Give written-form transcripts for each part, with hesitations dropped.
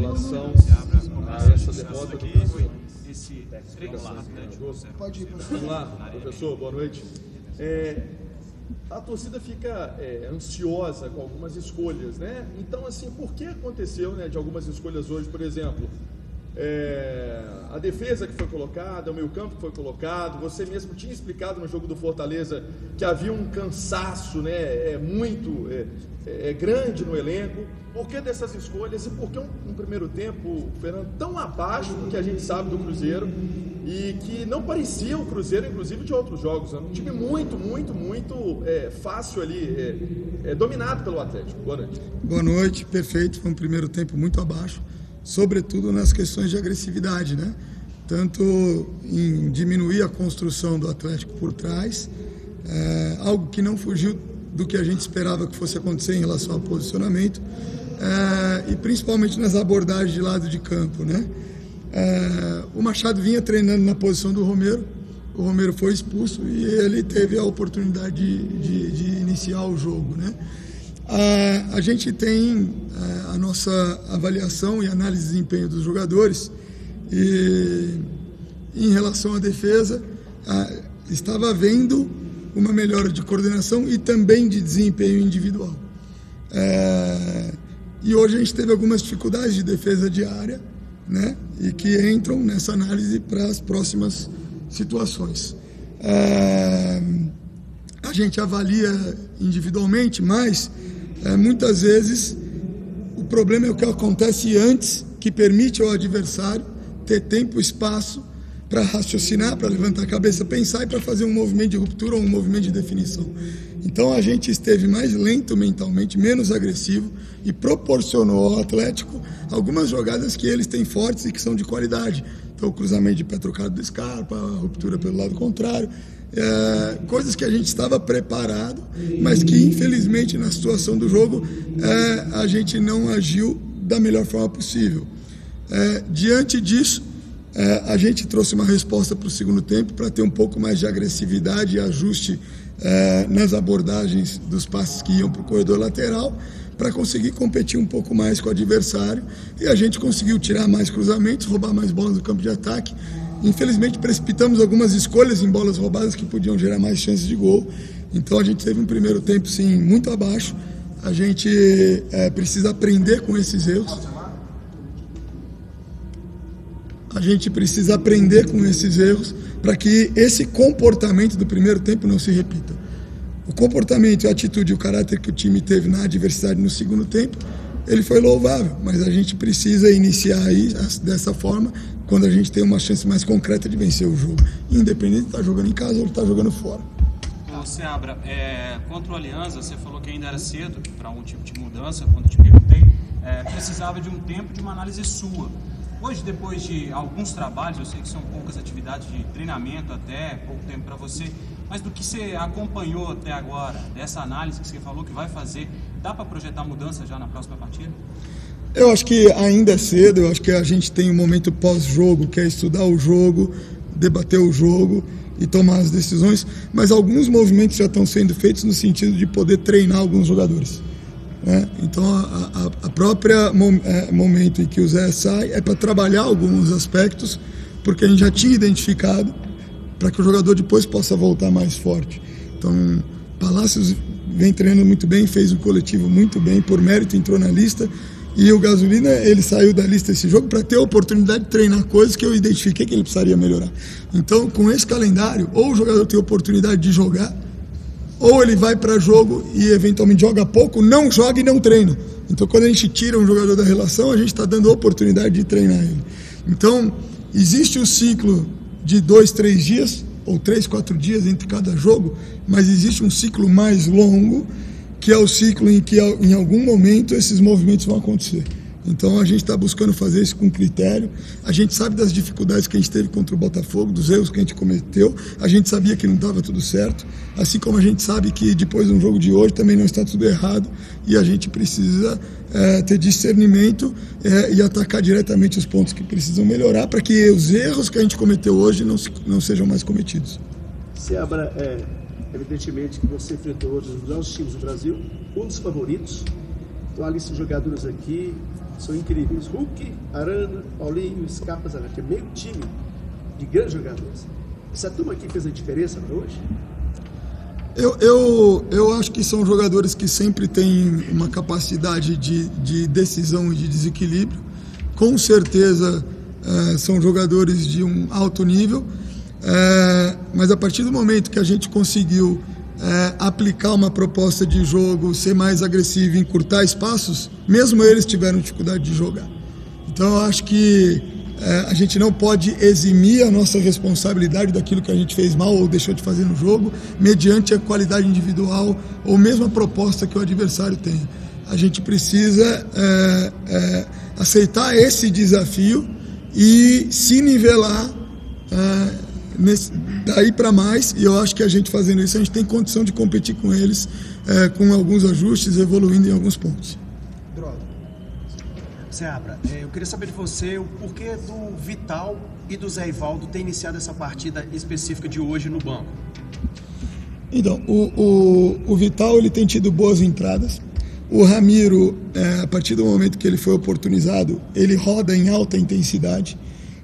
relação a essa derrota do Cruzeiro. Pode ir, professor. Vamos lá, professor, boa noite. A torcida fica ansiosa com algumas escolhas, né? Então, assim, por que aconteceu, né, de algumas escolhas hoje, por exemplo, a defesa que foi colocada, o meio-campo que foi colocado, você mesmo tinha explicado no jogo do Fortaleza que havia um cansaço, né, muito grande no elenco. Por que dessas escolhas e por que um primeiro tempo, Fernando, tão abaixo do que a gente sabe do Cruzeiro e que não parecia o Cruzeiro, inclusive, de outros jogos, né? Um time muito fácil ali, dominado pelo Atlético. Boa noite. Boa noite, perfeito. Foi um primeiro tempo muito abaixo, sobretudo nas questões de agressividade, né? Tanto em diminuir a construção do Atlético por trás, algo que não fugiu do que a gente esperava que fosse acontecer em relação ao posicionamento, e principalmente nas abordagens de lado de campo, né? O Machado vinha treinando na posição do Romero, o Romero foi expulso e ele teve a oportunidade de iniciar o jogo, né? A gente tem a nossa avaliação e análise de desempenho dos jogadores, e em relação à defesa, estava havendo uma melhora de coordenação e também de desempenho individual. E hoje a gente teve algumas dificuldades de defesa diária, né? E que entram nessa análise para as próximas situações. A gente avalia individualmente, mas muitas vezes o problema é o que acontece antes, que permite ao adversário ter tempo e espaço para raciocinar, para levantar a cabeça, pensar e para fazer um movimento de ruptura ou um movimento de definição. Então a gente esteve mais lento mentalmente, menos agressivo e proporcionou ao Atlético algumas jogadas que eles têm fortes e que são de qualidade. Então o cruzamento de pé trocado do Scarpa, a ruptura pelo lado contrário, coisas que a gente estava preparado, mas que infelizmente na situação do jogo a gente não agiu da melhor forma possível. Diante disso, a gente trouxe uma resposta para o segundo tempo para ter um pouco mais de agressividade e ajuste nas abordagens dos passes que iam para o corredor lateral, para conseguir competir um pouco mais com o adversário, e a gente conseguiu tirar mais cruzamentos, roubar mais bolas do campo de ataque. Infelizmente precipitamos algumas escolhas em bolas roubadas que podiam gerar mais chances de gol, então a gente teve um primeiro tempo sim muito abaixo. A gente precisa aprender com esses erros. A gente precisa aprender com esses erros para que esse comportamento do primeiro tempo não se repita. O comportamento, a atitude e o caráter que o time teve na adversidade no segundo tempo, ele foi louvável, mas a gente precisa iniciar aí dessa forma quando a gente tem uma chance mais concreta de vencer o jogo, independente de estar jogando em casa ou de estar jogando fora. Seabra, contra o Alianza, você falou que ainda era cedo para algum tipo de mudança, quando eu te perguntei, precisava de um tempo de uma análise sua. Hoje, depois de alguns trabalhos, eu sei que são poucas atividades de treinamento, até pouco tempo para você, mas do que você acompanhou até agora, dessa análise que você falou que vai fazer, dá para projetar mudança já na próxima partida? Eu acho que ainda é cedo, eu acho que a gente tem um momento pós-jogo, que é estudar o jogo, debater o jogo e tomar as decisões, mas alguns movimentos já estão sendo feitos no sentido de poder treinar alguns jogadores. Então a própria momento em que o Zé sai é para trabalhar alguns aspectos, porque a gente já tinha identificado para que o jogador depois possa voltar mais forte. Então Palácios vem treinando muito bem, fez um coletivo muito bem, por mérito entrou na lista, e o Gasolina ele saiu da lista esse jogo para ter a oportunidade de treinar coisas que eu identifiquei que ele precisaria melhorar. Então com esse calendário, ou o jogador tem a oportunidade de jogar, ou ele vai para jogo e eventualmente joga pouco, não joga e não treina. Então quando a gente tira um jogador da relação, a gente está dando a oportunidade de treinar ele. Então existe o ciclo de 2, 3 dias, ou 3, 4 dias entre cada jogo, mas existe um ciclo mais longo, que é o ciclo em que em algum momento esses movimentos vão acontecer. Então a gente está buscando fazer isso com critério. A gente sabe das dificuldades que a gente teve contra o Botafogo, dos erros que a gente cometeu. A gente sabia que não estava tudo certo, assim como a gente sabe que depois do jogo de hoje também não está tudo errado, e a gente precisa ter discernimento e atacar diretamente os pontos que precisam melhorar para que os erros que a gente cometeu hoje não sejam mais cometidos. Seabra, evidentemente que você enfrentou hoje os melhores times do Brasil, um dos favoritos. Então a lista de jogadores aqui são incríveis. Hulk, Arana, Paulinho, Scarpa, Zanetti, meio time de grandes jogadores. Essa turma aqui fez a diferença para hoje? Eu acho que são jogadores que sempre têm uma capacidade de decisão e de desequilíbrio. Com certeza são jogadores de um alto nível, mas a partir do momento que a gente conseguiu aplicar uma proposta de jogo, ser mais agressivo, encurtar espaços, mesmo eles tiveram dificuldade de jogar. Então eu acho que a gente não pode eximir a nossa responsabilidade daquilo que a gente fez mal ou deixou de fazer no jogo, mediante a qualidade individual ou mesmo a proposta que o adversário tem. A gente precisa aceitar esse desafio e se nivelar daí para mais, e eu acho que a gente fazendo isso, a gente tem condição de competir com eles com alguns ajustes, evoluindo em alguns pontos. Seabra, eu queria saber de você o porquê do Vital e do Zé Ivaldo ter iniciado essa partida específica de hoje no banco. Então, o Vital ele tem tido boas entradas. O Ramiro, a partir do momento que ele foi oportunizado, ele roda em alta intensidade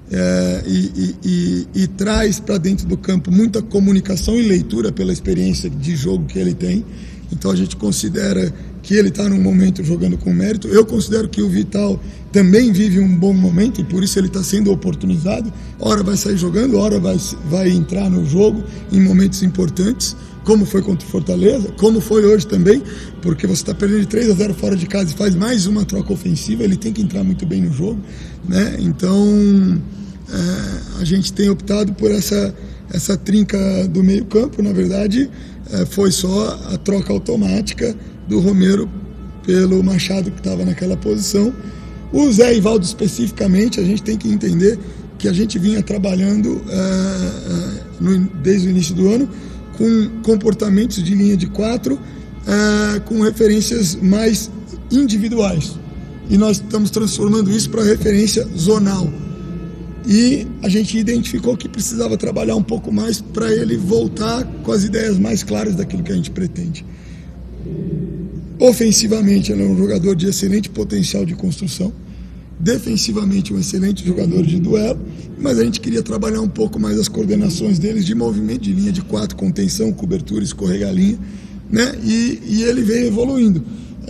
e traz para dentro do campo muita comunicação e leitura pela experiência de jogo que ele tem. Então a gente considera que ele está num momento jogando com mérito. Eu considero que o Vital também vive um bom momento e por isso ele está sendo oportunizado. Ora vai sair jogando, ora vai entrar no jogo em momentos importantes, como foi contra o Fortaleza, como foi hoje também, porque você está perdendo de 3-0 fora de casa e faz mais uma troca ofensiva, ele tem que entrar muito bem no jogo, né? Então a gente tem optado por essa trinca do meio campo. Na verdade foi só a troca automática do Romero pelo Machado, que estava naquela posição. O Zé Ivaldo especificamente, a gente tem que entender que a gente vinha trabalhando desde o início do ano com comportamentos de linha de 4 com referências mais individuais, e nós estamos transformando isso para referência zonal, e a gente identificou que precisava trabalhar um pouco mais para ele voltar com as ideias mais claras daquilo que a gente pretende. Ofensivamente ele é um jogador de excelente potencial de construção, defensivamente um excelente jogador de duelo, mas a gente queria trabalhar um pouco mais as coordenações deles de movimento de linha de 4, contenção, cobertura, escorregar a linha, né? E ele veio evoluindo.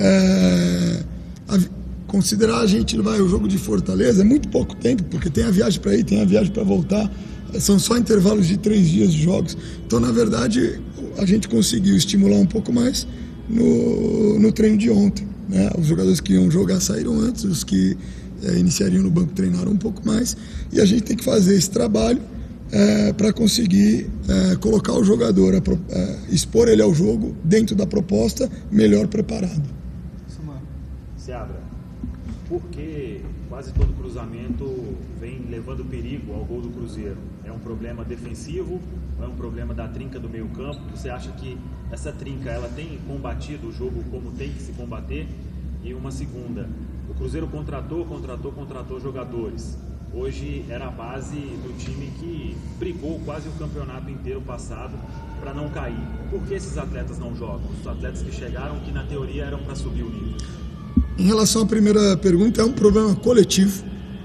Considerar a gente vai o jogo de Fortaleza é muito pouco tempo, porque tem a viagem para ir, tem a viagem para voltar, são só intervalos de 3 dias de jogos. Então, na verdade, a gente conseguiu estimular um pouco mais no treino de ontem, né? Os jogadores que iam jogar saíram antes, os que iniciariam no banco treinaram um pouco mais, e a gente tem que fazer esse trabalho para conseguir colocar o jogador, expor ele ao jogo dentro da proposta, melhor preparado. Seabra, por que quase todo cruzamento vem levando perigo ao gol do Cruzeiro? É um problema defensivo ou é um problema da trinca do meio campo? Você acha que essa trinca ela tem combatido o jogo como tem que se combater? E uma segunda, o Cruzeiro contratou jogadores. Hoje era a base do time que brigou quase o campeonato inteiro passado para não cair. Por que esses atletas não jogam? Os atletas que chegaram, que na teoria eram para subir o nível. Em relação à primeira pergunta, é um problema coletivo.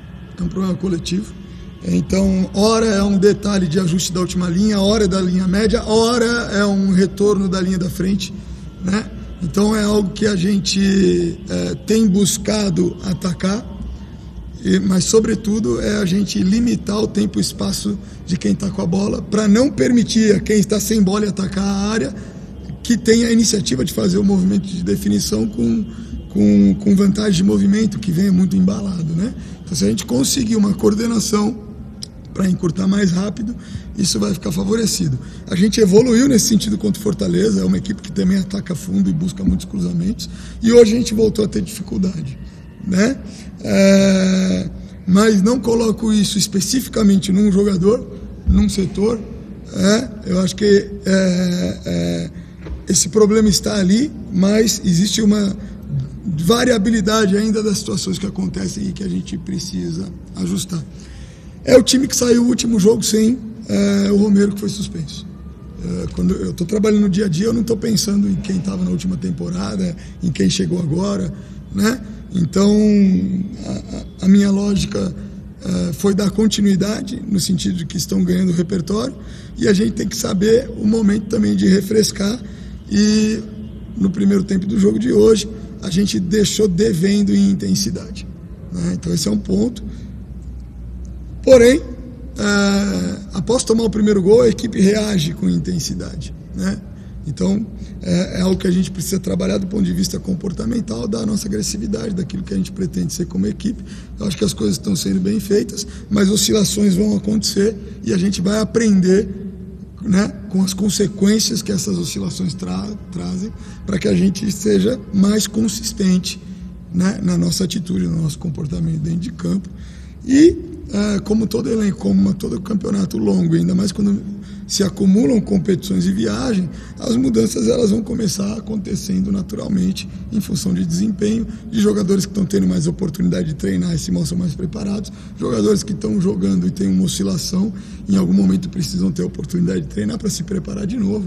Então, ora é um detalhe de ajuste da última linha, ora é da linha média, ora é um retorno da linha da frente, né? Então é algo que a gente tem buscado atacar, mas sobretudo é a gente limitar o tempo e espaço de quem está com a bola, para não permitir a quem está sem bola atacar a área, que tenha a iniciativa de fazer o movimento de definição com vantagem de movimento, que venha muito embalado, né? Então, se a gente conseguir uma coordenação para encurtar mais rápido, isso vai ficar favorecido. A gente evoluiu nesse sentido contra o Fortaleza, é uma equipe que também ataca fundo e busca muitos cruzamentos, e hoje a gente voltou a ter dificuldade, né? Mas não coloco isso especificamente num jogador, num setor. Eu acho que esse problema está ali, mas existe uma variabilidade ainda das situações que acontecem e que a gente precisa ajustar. É o time que saiu o último jogo sem o Romero, que foi suspenso. Quando eu estou trabalhando no dia a dia, eu não estou pensando em quem estava na última temporada, em quem chegou agora, né? Então, a minha lógica foi dar continuidade, no sentido de que estão ganhando o repertório, e a gente tem que saber o momento também de refrescar, e no primeiro tempo do jogo de hoje, a gente deixou devendo em intensidade, né? Então esse é um ponto. Porém, após tomar o primeiro gol, a equipe reage com intensidade, né? Então, é algo que a gente precisa trabalhar do ponto de vista comportamental, da nossa agressividade, daquilo que a gente pretende ser como equipe. Eu acho que as coisas estão sendo bem feitas, mas oscilações vão acontecer e a gente vai aprender, né, com as consequências que essas oscilações trazem, para que a gente seja mais consistente, né, na nossa atitude, no nosso comportamento dentro de campo. E, como todo elenco, como todo campeonato longo, ainda mais quando se acumulam competições e viagem, as mudanças elas vão começar acontecendo naturalmente em função de desempenho, de jogadores que estão tendo mais oportunidade de treinar e se mostram mais preparados, jogadores que estão jogando e têm uma oscilação, em algum momento precisam ter a oportunidade de treinar para se preparar de novo.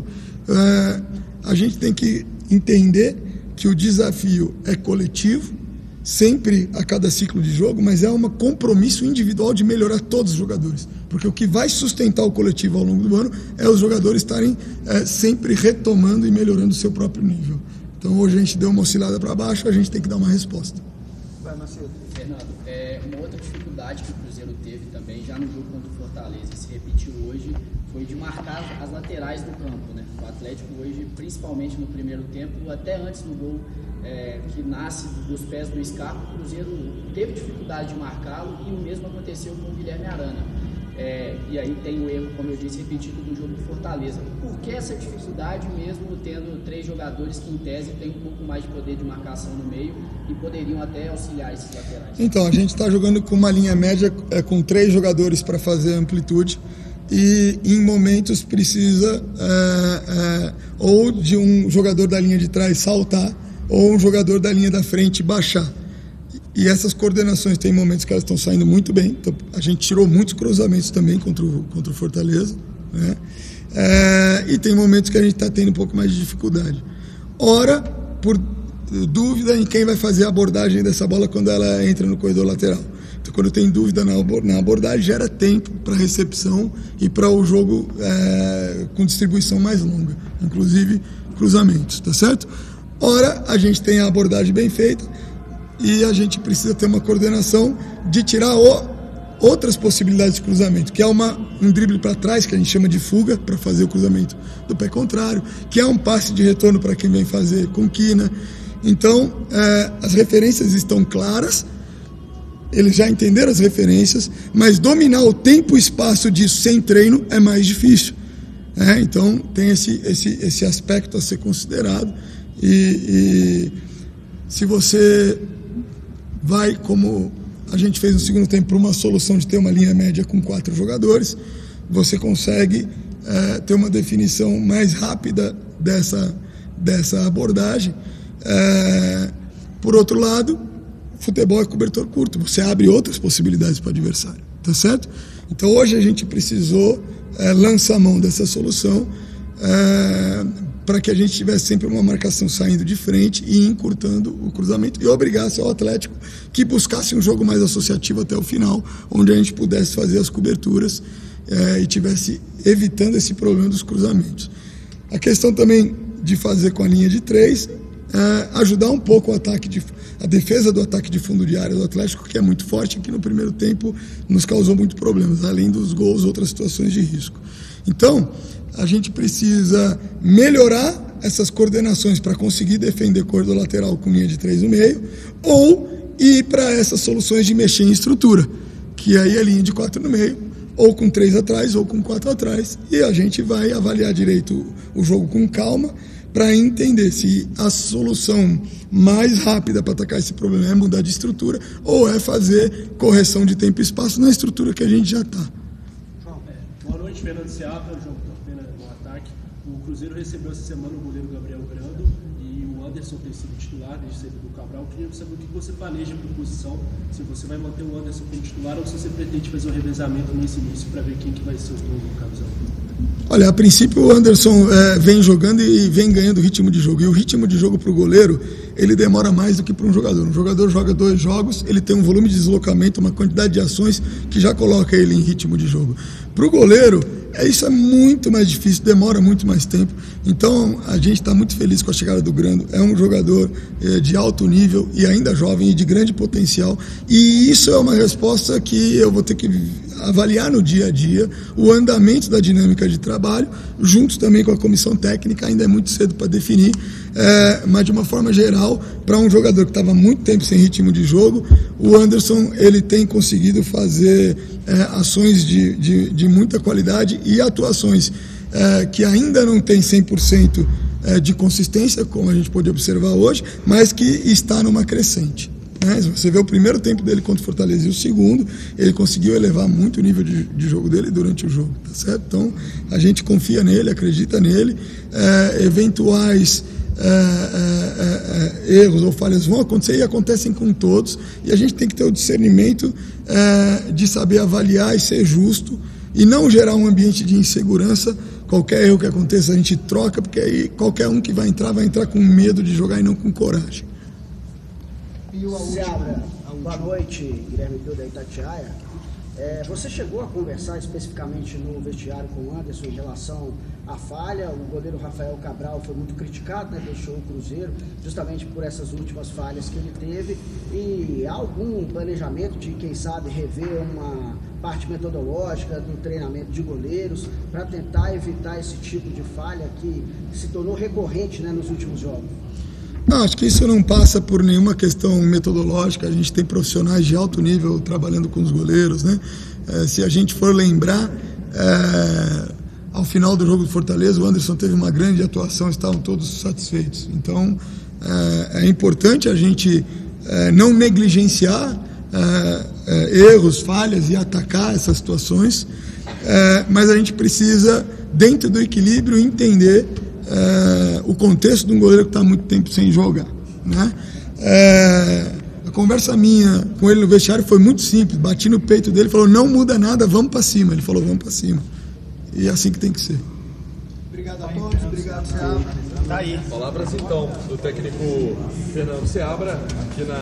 A gente tem que entender que o desafio é coletivo, sempre a cada ciclo de jogo, mas é um compromisso individual de melhorar todos os jogadores, porque o que vai sustentar o coletivo ao longo do ano é os jogadores estarem sempre retomando e melhorando o seu próprio nível. Então hoje a gente deu uma oscilada para baixo, a gente tem que dar uma resposta. Vai, Macedo. Fernando, uma outra dificuldade que o Cruzeiro teve também, já no jogo contra o Fortaleza, se repetiu hoje, foi de marcar as laterais do campo, né? O Atlético hoje, principalmente no primeiro tempo, até antes do gol que nasce dos pés do Scarpa, o Cruzeiro teve dificuldade de marcá-lo, e o mesmo aconteceu com o Guilherme Arana. E aí tem o erro, como eu disse, repetido do jogo do Fortaleza. Por que essa dificuldade, mesmo tendo 3 jogadores que em tese têm um pouco mais de poder de marcação no meio e poderiam até auxiliar esses laterais? Então, a gente está jogando com uma linha média com 3 jogadores para fazer amplitude, e em momentos precisa ou de um jogador da linha de trás saltar, ou um jogador da linha da frente baixar. E essas coordenações tem momentos que elas estão saindo muito bem. Então, a gente tirou muitos cruzamentos também contra o Fortaleza, né? E tem momentos que a gente está tendo um pouco mais de dificuldade. Ora, por dúvida em quem vai fazer a abordagem dessa bola quando ela entra no corredor lateral. Então, quando tem dúvida na abordagem, gera tempo para recepção e para o jogo com distribuição mais longa, inclusive cruzamentos, tá certo? Ora, a gente tem a abordagem bem feita e a gente precisa ter uma coordenação de tirar outras possibilidades de cruzamento, que é um drible para trás, que a gente chama de fuga, para fazer o cruzamento do pé contrário, que é um passe de retorno para quem vem fazer com quina. Então, as referências estão claras, eles já entenderam as referências, mas dominar o tempo e espaço disso sem treino é mais difícil. Então, tem esse aspecto a ser considerado. E se você vai, como a gente fez no segundo tempo, para uma solução de ter uma linha média com 4 jogadores, você consegue ter uma definição mais rápida dessa abordagem. Por outro lado, futebol é cobertor curto, você abre outras possibilidades para o adversário, tá certo? Então hoje a gente precisou lançar a mão dessa solução para que a gente tivesse sempre uma marcação saindo de frente e encurtando o cruzamento, e obrigasse ao Atlético que buscasse um jogo mais associativo até o final, onde a gente pudesse fazer as coberturas e tivesse evitando esse problema dos cruzamentos. A questão também de fazer com a linha de 3, ajudar um pouco a defesa do ataque de fundo de área do Atlético, que é muito forte, que no primeiro tempo nos causou muitos problemas, além dos gols, outras situações de risco. Então, a gente precisa melhorar essas coordenações para conseguir defender corredor lateral com linha de 3 no meio, ou ir para essas soluções de mexer em estrutura, que aí é linha de 4 no meio, ou com 3 atrás, ou com 4 atrás, e a gente vai avaliar direito o jogo com calma, para entender se a solução mais rápida para atacar esse problema é mudar de estrutura, ou é fazer correção de tempo e espaço na estrutura que a gente já está. Boa noite, Fernando Seabra, João Torpena no ataque. O Cruzeiro recebeu essa semana o goleiro Gabriel Grando e o Anderson tem sido titular desde cedo do Cabral. Eu queria saber o que você planeja para a posição, se você vai manter o Anderson como titular ou se você pretende fazer um revezamento nesse início para ver quem que vai ser o novo campeão. Olha, a princípio o Anderson vem jogando e vem ganhando ritmo de jogo. E o ritmo de jogo para o goleiro ele demora mais do que para um jogador. Um jogador joga 2 jogos, ele tem um volume de deslocamento, uma quantidade de ações que já coloca ele em ritmo de jogo. Para o goleiro, isso é muito mais difícil, demora muito mais tempo. Então, a gente está muito feliz com a chegada do Grando. É um jogador de alto nível e ainda jovem e de grande potencial. E isso é uma resposta que eu vou ter que avaliar no dia a dia, o andamento da dinâmica de trabalho, juntos também com a comissão técnica. Ainda é muito cedo para definir, mas de uma forma geral, para um jogador que estava muito tempo sem ritmo de jogo, o Anderson ele tem conseguido fazer ações de muita qualidade e atuações que ainda não tem 100% de consistência, como a gente pode observar hoje, mas que está numa crescente. Você vê o primeiro tempo dele contra o Fortaleza e o segundo, ele conseguiu elevar muito o nível de jogo dele durante o jogo, tá certo? Então, a gente confia nele, acredita nele, eventuais erros ou falhas vão acontecer e acontecem com todos, e a gente tem que ter o discernimento de saber avaliar e ser justo e não gerar um ambiente de insegurança. Qualquer erro que aconteça a gente troca, porque aí qualquer um que vai entrar com medo de jogar e não com coragem. Seabra, boa noite, Guilherme Pio da Itatiaia. Você chegou a conversar especificamente no vestiário com o Anderson em relação à falha? O goleiro Rafael Cabral foi muito criticado, né? Deixou o Cruzeiro justamente por essas últimas falhas que ele teve. E há algum planejamento de, quem sabe, rever uma parte metodológica do treinamento de goleiros para tentar evitar esse tipo de falha que se tornou recorrente, né, nos últimos jogos? Não, acho que isso não passa por nenhuma questão metodológica. A gente tem profissionais de alto nível trabalhando com os goleiros, né? Se a gente for lembrar, ao final do jogo do Fortaleza, o Anderson teve uma grande atuação, estavam todos satisfeitos. Então, é importante a gente não negligenciar erros, falhas e atacar essas situações, mas a gente precisa, dentro do equilíbrio, entender o contexto de um goleiro que está há muito tempo sem jogar, né? A conversa minha com ele no vestiário foi muito simples. Bati no peito dele e falou: não muda nada, vamos para cima. Ele falou: vamos para cima. E é assim que tem que ser. Obrigado a todos, obrigado, Seabra. Palavras então do técnico Fernando Seabra aqui na